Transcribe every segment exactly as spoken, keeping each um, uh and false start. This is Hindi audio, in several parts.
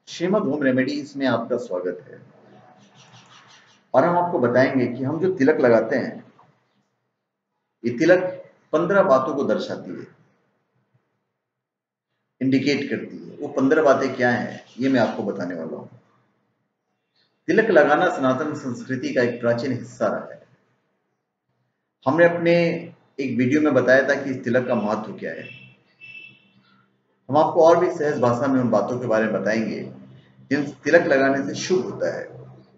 श्रीमद होम रेमेडीज में आपका स्वागत है। और हम आपको बताएंगे कि हम जो तिलक लगाते हैं, ये तिलक पंद्रह बातों को दर्शाती है, इंडिकेट करती है। वो पंद्रह बातें क्या हैं, ये मैं आपको बताने वाला हूँ। तिलक लगाना सनातन संस्कृति का एक प्राचीन हिस्सा रहा है। हमने अपने एक वीडियो में बताया था कि इस तिलक का महत्व क्या है। हम आपको और भी सहज भाषा में उन बातों के बारे में बताएंगे जिन तिलक लगाने से शुभ होता है।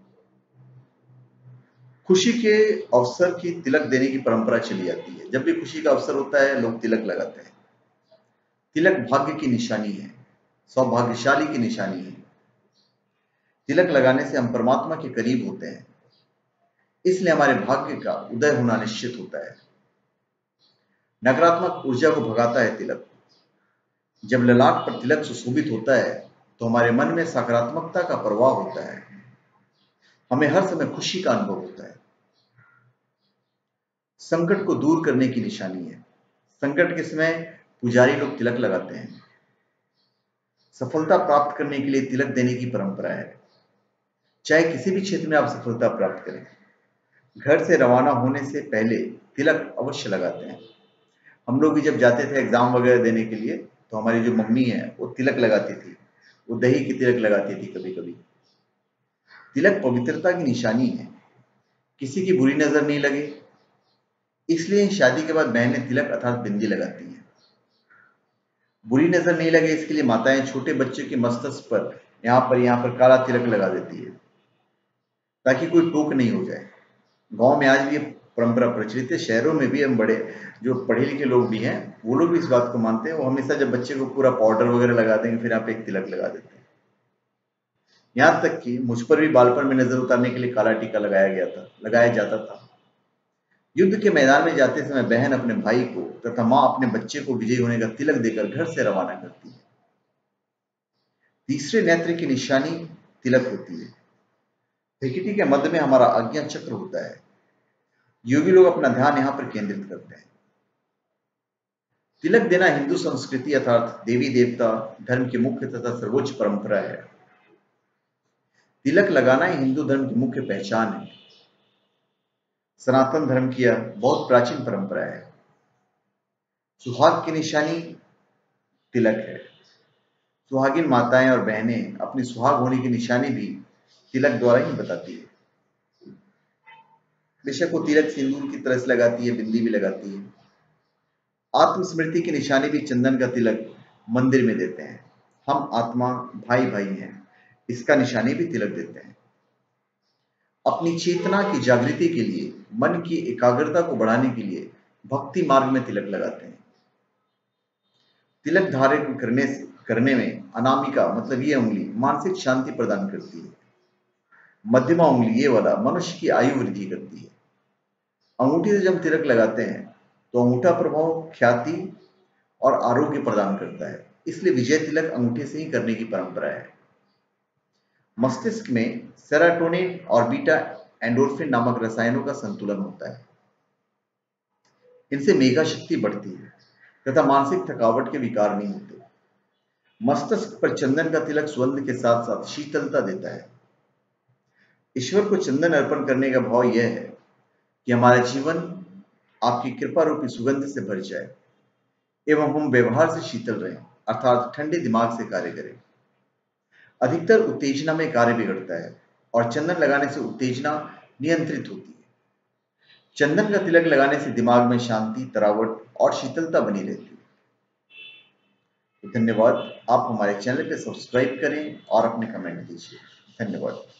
खुशी के अवसर की तिलक देने की परंपरा चली आती है। जब भी खुशी का अवसर होता है, लोग तिलक लगाते हैं। तिलक भाग्य की निशानी है, सौभाग्यशाली की निशानी है। तिलक लगाने से हम परमात्मा के करीब होते हैं, इसलिए हमारे भाग्य का उदय होना निश्चित होता है। नकारात्मक ऊर्जा को भगाता है तिलक। जब ललाट पर तिलक सुशोभित होता है तो हमारे मन में सकारात्मकता का प्रवाह होता है। हमें हर समय खुशी का अनुभव होता है। संकट को दूर करने की निशानी है। संकट के समय पुजारी लोग तिलक लगाते हैं। सफलता प्राप्त करने के लिए तिलक देने की परंपरा है। चाहे किसी भी क्षेत्र में आप सफलता प्राप्त करें, घर से रवाना होने से पहले तिलक अवश्य लगाते हैं। हम लोग भी जब जाते थे एग्जाम वगैरह देने के लिए, तो हमारी जो मम्मी है वो तिलक लगाती थी। वो दही की तिलक लगाती थी कभी कभी। तिलक पवित्रता की निशानी है, किसी की बुरी नजर नहीं लगे, इसलिए शादी के बाद बहनें तिलक अर्थात बिंदी लगाती हैं। बुरी नजर नहीं लगे इसके लिए माताएं छोटे बच्चे के मस्तक पर यहाँ पर यहाँ पर काला तिलक लगा देती है, ताकि कोई टोक नहीं हो जाए। गांव में आज भी ये परंपरा प्रचलित है। शहरों में भी हम बड़े जो पढ़े लिखे लोग भी हैं, वो लोग भी इस बात को मानते हैं। वो हमेशा जब बच्चे को पूरा पाउडर वगैरह लगा देंगे, फिर यहाँ पे एक तिलक लगा देते हैं। यहाँ तक कि मुझ पर भी बालपन में नजर उतारने के लिए काला टीका लगाया गया था लगाया जाता था। युद्ध के मैदान में जाते समय बहन अपने भाई को तथा मां अपने बच्चे को विजयी होने का तिलक देकर घर से रवाना करती है। तीसरे नेत्र की निशानी तिलक होती है। त्रिकिटी के मध्य में हमारा आज्ञा चक्र होता है। योगी लोग अपना ध्यान यहाँ पर केंद्रित करते हैं। तिलक देना हिंदू संस्कृति अर्थात देवी देवता धर्म की मुख्य तथा सर्वोच्च परंपरा है। तिलक लगाना ही हिंदू धर्म की मुख्य पहचान है। सनातन धर्म की यह बहुत प्राचीन परंपरा है। सुहाग की निशानी तिलक है। सुहागिन माताएं और बहनें अपनी सुहाग होने की निशानी भी तिलक द्वारा ही बताती है। बेशक वो तिलक सिंदूर की तरह से लगाती है, बिंदी भी लगाती है। आत्मस्मृति की निशानी भी चंदन का तिलक मंदिर में देते हैं। हम आत्मा भाई भाई हैं, इसका निशानी भी तिलक देते हैं। अपनी चेतना की जागृति के लिए, मन की एकाग्रता को बढ़ाने के लिए भक्ति मार्ग में तिलक लगाते हैं। तिलक धारण करने से करने में अनामिका मतलब ये उंगली मानसिक शांति प्रदान करती है। मध्यमा उंगली ये वाला मनुष्य की आयु वृद्धि करती है। अंगूठी से जब तिलक लगाते हैं तो अंगूठा प्रभाव ख्याति और आरोग्य प्रदान करता है, इसलिए विजय तिलक अंगूठे से ही करने की परंपरा है। मस्तिष्क में सेरोटोनिन और बीटा एंडोर्फिन नामक रसायनों का संतुलन होता है। इनसे मेधा शक्ति बढ़ती है तथा मानसिक थकावट के विकार नहीं होते। मस्तिष्क पर चंदन का तिलक सुगंध के साथ साथ शीतलता देता है। ईश्वर को चंदन अर्पण करने का भाव यह है कि हमारा जीवन आपकी कृपा रूपी सुगंध से भर जाए एवं हम व्यवहार से शीतल रहें, अर्थात ठंडे दिमाग से कार्य करें। अधिकतर उत्तेजना में कार्य बिगड़ता है और चंदन लगाने से उत्तेजना नियंत्रित होती है। चंदन का तिलक लगाने से दिमाग में शांति, तरावट और शीतलता बनी रहती है। तो धन्यवाद। आप हमारे चैनल पे सब्सक्राइब करें और अपने कमेंट दीजिए। धन्यवाद।